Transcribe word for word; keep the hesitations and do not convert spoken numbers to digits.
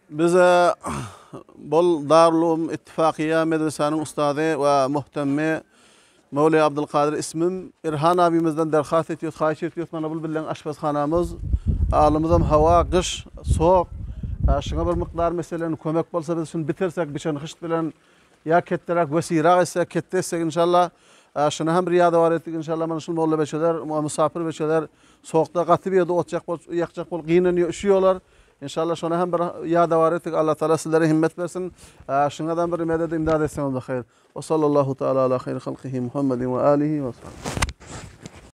Bize bol Darulum İttifakiye Medrese'nin ustadı ve muhtemmi Mevli Abdülkadir ismim. İrhan abimizden derhast ediyoruz, hayiş ediyoruz. Bana bul bilen aşpazhanamız. Ağlımızam hava, kış, soğuk. Şuna bir miktar meselelerini kömek bolsa biz şunu bitirsek, bir şeyin hışt bilen ya ketterek vesira ise kettesek inşallah. Şuna hem riyada var ettik inşallah. Bana şunu molla beçeler, misafir beçeler. Soğukta katı bir yerde otacak bol, yakacak bol, giyineniyor, üşüyorlar. İnşallah şuna hem bir yada var ettik. Allah Teala sizlere himmet versin. Şundan bir medet imdad etsin. Ve sallallahu teala ala hayri halkihi Muhammedin ve alihi ve sallam.